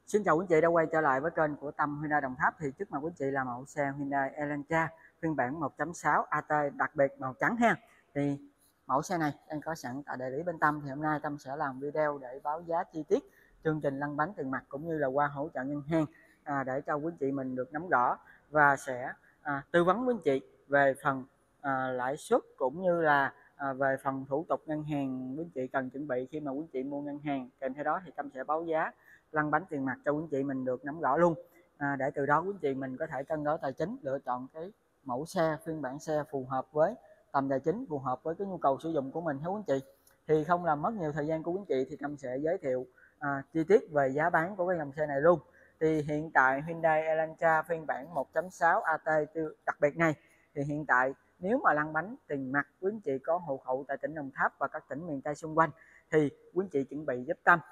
Xin chào quý chị đã quay trở lại với kênh của Tâm Hyundai Đồng Tháp. Thì trước mặt quý chị là mẫu xe Hyundai Elantra phiên bản 1.6 AT đặc biệt màu trắng ha. Thì mẫu xe này đang có sẵn tại đại lý bên Tâm. Thì hôm nay Tâm sẽ làm video để báo giá chi tiết chương trình lăn bánh tiền mặt cũng như là qua hỗ trợ ngân hàng để cho quý chị mình được nắm rõ và sẽ tư vấn quý chị về phần lãi suất cũng như là về phần thủ tục ngân hàng quý chị cần chuẩn bị khi mà quý chị mua ngân hàng. Kèm theo đó thì Tâm sẽ báo giá lăn bánh tiền mặt cho quý chị mình được nắm rõ luôn, để từ đó quý chị mình có thể cân đối tài chính, lựa chọn cái mẫu xe phiên bản xe phù hợp với tầm tài chính, phù hợp với cái nhu cầu sử dụng của mình. Theo quý chị thì không làm mất nhiều thời gian của quý chị thì Tâm sẽ giới thiệu chi tiết về giá bán của cái dòng xe này luôn. Thì hiện tại Hyundai Elantra phiên bản 1.6 AT đặc biệt này thì hiện tại nếu mà lăn bánh tiền mặt quý chị có hộ khẩu tại tỉnh Đồng Tháp và các tỉnh miền Tây xung quanh thì quý chị chuẩn bị giúp Tâm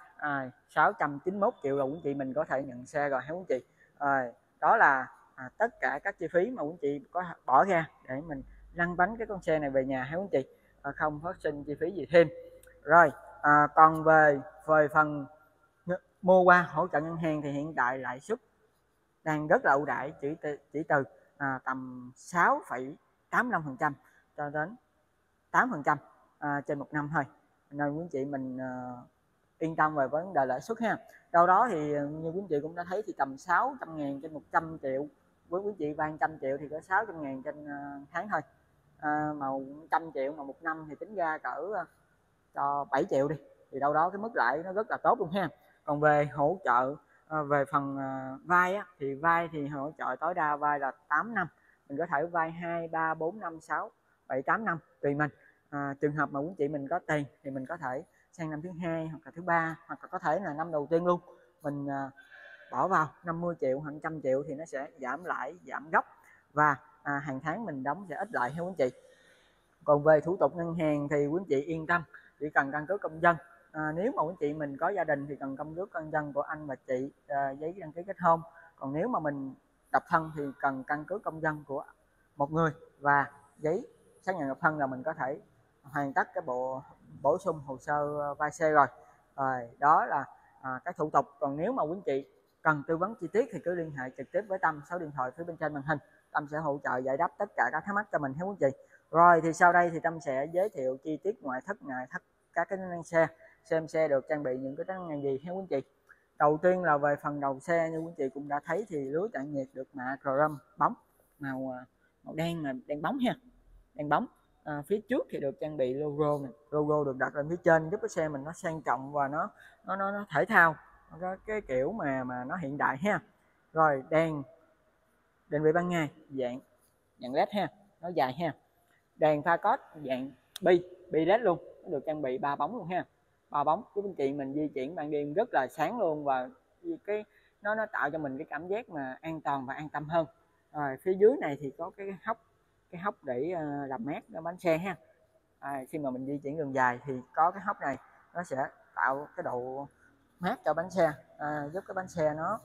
691 triệu là quý chị mình có thể nhận xe rồi. Hả quý chị? Đó là tất cả các chi phí mà quý chị có bỏ ra để mình lăn bánh cái con xe này về nhà. Hả quý chị? Không phát sinh chi phí gì thêm. Rồi còn về phần mua qua hỗ trợ ngân hàng thì hiện tại lãi suất đang rất là ưu đãi, chỉ từ tầm 6,85% cho đến 8% trên một năm thôi, nên quý chị mình yên tâm về vấn đề lãi suất ha. Đâu đó thì như quý chị cũng đã thấy thì tầm 600.000 trên 100 triệu, với quý chị vay 100 triệu thì có 600.000 trên tháng thôi, mà 100 triệu mà một năm thì tính ra cỡ cho 7 triệu đi, thì đâu đó cái mức lãi nó rất là tốt luôn ha. Còn về hỗ trợ về phần vay á, thì vay thì hỗ trợ tối đa vay là 8 năm, mình có thể vay 2, 3, 4, 5, 6, 7, 8 năm tùy mình. Trường hợp mà quý chị mình có tiền thì mình có thể sang năm thứ hai hoặc là thứ ba, hoặc là có thể là năm đầu tiên luôn mình bỏ vào 50 triệu hoặc 100 triệu thì nó sẽ giảm lãi, giảm gốc và hàng tháng mình đóng sẽ ít lại. Theo quý chị, còn về thủ tục ngân hàng thì quý chị yên tâm, chỉ cần căn cước công dân. Nếu mà quý chị mình có gia đình thì cần căn cước công dân của anh và chị, giấy đăng ký kết hôn. Còn nếu mà mình độc thân thì cần căn cước công dân của một người và giấy xác nhận độc thân là mình có thể hoàn tất cái bộ bổ sung hồ sơ vay xe rồi. Đó là cái thủ tục. Còn nếu mà quý chị cần tư vấn chi tiết thì cứ liên hệ trực tiếp với Tâm, số điện thoại phía bên trên màn hình. Tâm sẽ hỗ trợ giải đáp tất cả các thắc mắc cho mình. Theo quý chị. Rồi thì sau đây thì Tâm sẽ giới thiệu chi tiết ngoại thất, nội thất các cái tính năng xe, xem xe được trang bị những cái tính năng gì. Theo quý chị, đầu tiên là về phần đầu xe, như quý chị cũng đã thấy thì lưới tản nhiệt được mạ chrome bóng màu đen, mà đen bóng ha, đen bóng. Phía trước thì được trang bị logo này, logo được đặt lên phía trên giúp cái xe mình nó sang trọng và nó thể thao, nó cái kiểu mà nó hiện đại ha. Rồi đèn vị ban ngày dạng led ha, nó dài ha. Đèn pha code dạng bi led luôn, nó được trang bị 3 bóng luôn ha, 3 bóng giúp anh chị mình di chuyển ban đêm rất là sáng luôn, và cái nó tạo cho mình cái cảm giác mà an toàn và an tâm hơn. Rồi phía dưới này thì có cái hốc để làm mát cho bánh xe ha. Khi mà mình di chuyển đường dài thì có cái hốc này nó sẽ tạo cái độ mát cho bánh xe, giúp cái bánh xe nó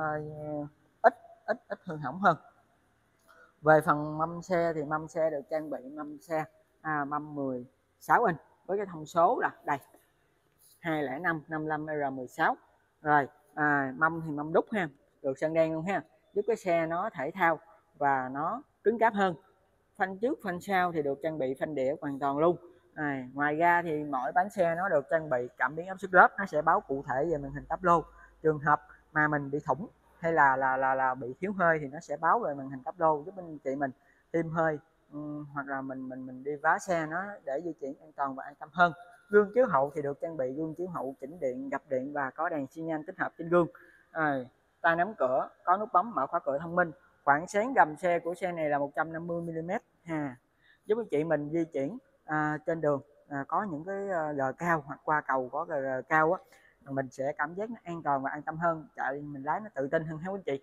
ít hư hỏng hơn. Về phần mâm xe thì mâm xe được trang bị mâm xe mâm 16 inch với cái thông số là đây 205 55 R16. Rồi mâm thì mâm đúc ha, được sơn đen luôn ha, giúp cái xe nó thể thao và nó cứng cáp hơn. Phanh trước phanh sau thì được trang bị phanh đĩa hoàn toàn luôn. Ngoài ra thì mỗi bánh xe nó được trang bị cảm biến áp suất lớp, nó sẽ báo cụ thể về màn hình táp lô. Trường hợp mà mình bị thủng hay là bị thiếu hơi thì nó sẽ báo về màn hình táp lô, giúp anh chị mình thêm hơi, hoặc là mình đi vá xe nó để di chuyển an toàn và an tâm hơn. Gương chiếu hậu thì được trang bị gương chiếu hậu chỉnh điện, gập điện và có đèn xi nhan tích hợp trên gương. Tay nắm cửa, có nút bấm mở khóa cửa thông minh. Khoảng sáng gầm xe của xe này là 150 mm ha, giúp anh chị mình di chuyển trên đường có những cái gờ cao hoặc qua cầu có gờ cao á, mình sẽ cảm giác nó an toàn và an tâm hơn, chạy mình lái nó tự tin hơn. Hả quý chị?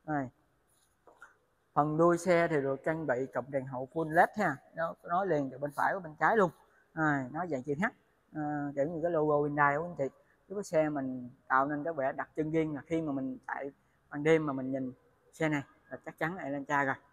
Phần đuôi xe thì được trang bị cụm đèn hậu full led ha, nó nói liền từ bên phải và bên trái luôn. Nó dạng chữ H, kiểu như cái logo Hyundai của anh chị, giúp cái xe mình tạo nên cái vẻ đặc trưng riêng, là khi mà mình chạy ban đêm mà mình nhìn xe này là chắc chắn là Elantra rồi.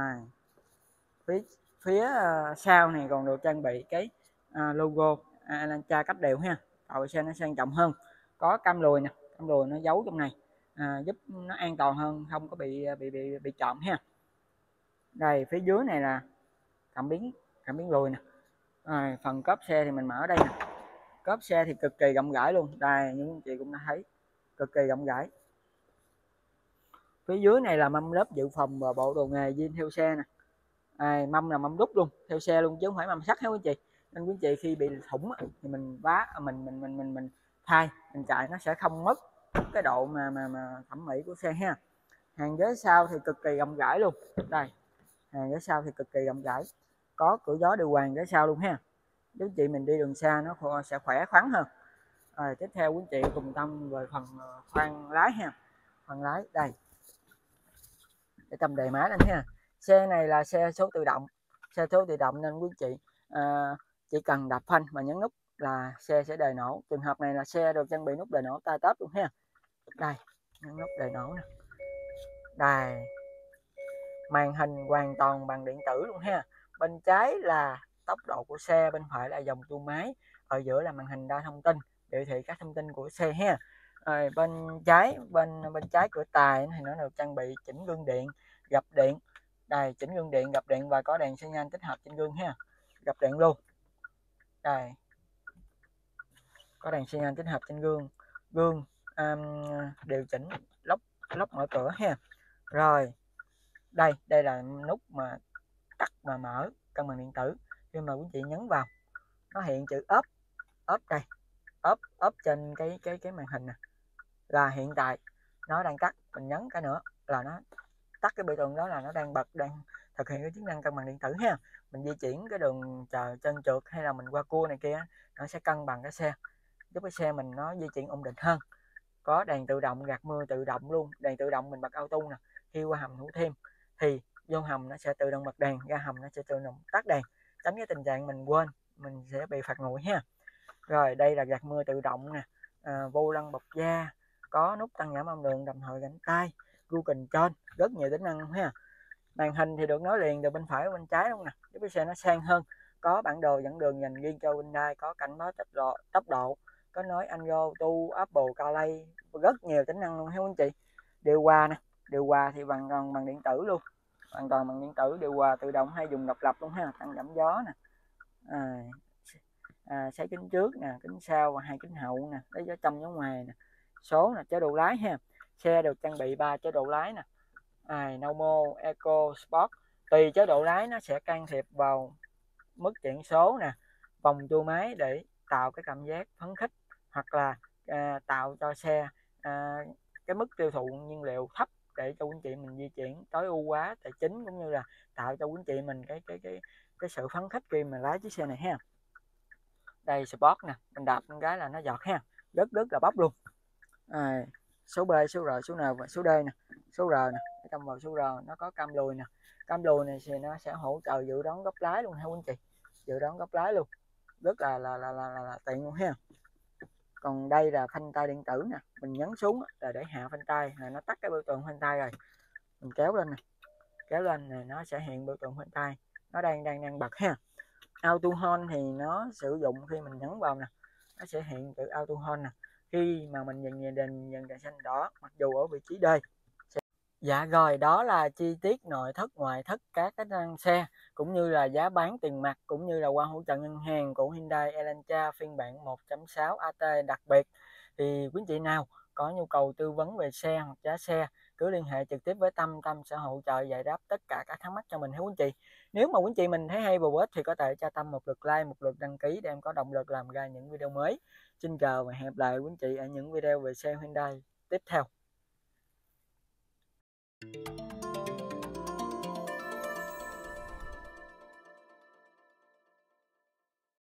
Phía sau này còn được trang bị cái logo Elantra cách đều ha, tạo xe nó sang trọng hơn. Có cam lùi nè, cam lùi nó giấu trong này, giúp nó an toàn hơn, không có bị trộm ha. Đây phía dưới này là cảm biến lùi nè. Phần cốp xe thì mình mở đây nè. Cốp xe thì cực kỳ rộng rãi luôn, đây như anh chị cũng đã thấy, cực kỳ rộng rãi. Phía dưới này là mâm lớp dự phòng và bộ đồ nghề zin theo xe nè. Mâm là mâm đúc luôn, theo xe luôn chứ không phải mâm sắt hết quý chị. Nên quý chị khi bị thủng thì mình vá mình thay, mình chạy nó sẽ không mất cái độ mà thẩm mỹ của xe ha. Hàng ghế sau thì cực kỳ rộng rãi luôn. Đây, hàng ghế sau thì cực kỳ rộng rãi, có cửa gió điều hòa ghế sau luôn ha. Nếu chị mình đi đường xa nó sẽ khỏe khoắn hơn. Tiếp theo quý chị cùng tâm về phần khoang lái ha. Khoang lái đây, để tâm đề máy lên ha. Xe này là xe số tự động, nên quý chị chỉ cần đạp phanh và nhấn nút là xe sẽ đề nổ. Trường hợp này là xe được trang bị nút đề nổ tai tớp luôn ha. Đây, nhấn nút đề nổ nè. Đây, màn hình hoàn toàn bằng điện tử luôn ha. Bên trái là tốc độ của xe, bên phải là dòng tua máy, ở giữa là màn hình đa thông tin biểu thị các thông tin của xe ha. Bên trái cửa tài thì nó được trang bị chỉnh gương điện, gập điện. Đây, chỉnh gương điện, gập điện và có đèn xi nhan tích hợp trên gương ha. Gập điện luôn. Đây, có đèn xi nhan tích hợp trên gương. Điều chỉnh lốc mở cửa ha. Rồi, đây là nút mà tắt và mở cân bằng điện tử. Khi mà quý chị nhấn vào, nó hiện chữ ốp đây, ốp trên cái màn hình nè, là hiện tại nó đang tắt. Mình nhấn cái nữa là nó tắt, cái biểu tượng đó là nó đang bật, đang thực hiện cái chức năng cân bằng điện tử ha. Mình di chuyển cái đường chân trượt hay là mình qua cua này kia, nó sẽ cân bằng cái xe, giúp cái xe mình nó di chuyển ổn định hơn. Có đèn tự động gạt mưa tự động luôn. Đèn tự động mình bật auto nè, khi qua hầm Thủ Thiêm thì vô hầm nó sẽ tự động bật đèn, ra hầm nó sẽ tự động tắt đèn, tránh cái tình trạng mình quên mình sẽ bị phạt nguội ha. Rồi đây là gạt mưa tự động nè, vô lăng bọc da, có nút tăng giảm âm lượng, đồng thời gánh tay, cruise control, rất nhiều tính năng ha. Màn hình thì được nối liền từ bên phải và bên trái luôn nè, giúp cái xe nó sang hơn. Có bản đồ dẫn đường dành riêng cho Hyundai, có cảnh báo tốc độ, có nói Android Auto, Apple CarPlay, rất nhiều tính năng luôn ha anh chị. Điều hòa nè, điều hòa thì hoàn toàn bằng điện tử luôn, hoàn toàn bằng điện tử. Điều hòa tự động hay dùng độc lập luôn ha, tăng giảm gió nè, sấy kính trước nè, kính sau và 2 kính hậu nè, lấy gió trong gió ngoài nè. Số nè, chế độ lái ha. Xe được trang bị 3 chế độ lái nè, Normal, Eco, Sport. Tùy chế độ lái nó sẽ can thiệp vào mức chuyển số nè, vòng tua máy để tạo cái cảm giác phấn khích, hoặc là tạo cho xe cái mức tiêu thụ nhiên liệu thấp để cho quý chị mình di chuyển tối ưu hóa tài chính, cũng như là tạo cho quý chị mình cái sự phấn khích khi mà lái chiếc xe này ha. Đây Sport nè, mình đạp một cái là nó giọt ha, rất là bốc luôn. Số B, số R, số N và số D nè. Số R nè, trong vào số R nó có cam lùi nè. Cam lùi này thì nó sẽ hỗ trợ dự đoán góc lái luôn ha quý anh chị, dự đoán góc lái luôn, rất là tiện luôn ha. Còn đây là phanh tay điện tử nè, mình nhấn xuống là để hạ phanh tay, là nó tắt cái biểu tượng phanh tay rồi. Mình kéo lên nè, kéo lên này nó sẽ hiện biểu tượng phanh tay, nó đang bật ha. Auto hold thì nó sử dụng khi mình nhấn vào nè, nó sẽ hiện chữ auto hold nè, khi mà mình dừng đèn xanh đỏ, mặc dù ở vị trí D. Dạ rồi, đó là chi tiết nội thất ngoại thất các cái năng xe, cũng như là giá bán tiền mặt, cũng như là qua hỗ trợ ngân hàng của Hyundai Elantra phiên bản 1.6 AT đặc biệt. Thì quý chị nào có nhu cầu tư vấn về xe hoặc giá xe, cứ liên hệ trực tiếp với Tâm sẽ hỗ trợ giải đáp tất cả các thắc mắc cho mình ha quý chị. Nếu mà quý chị mình thấy hay và bổ ích thì có thể cho Tâm một lượt like, một lượt đăng ký để em có động lực làm ra những video mới. Xin chào và hẹn gặp lại quý chị ở những video về xe Hyundai tiếp theo.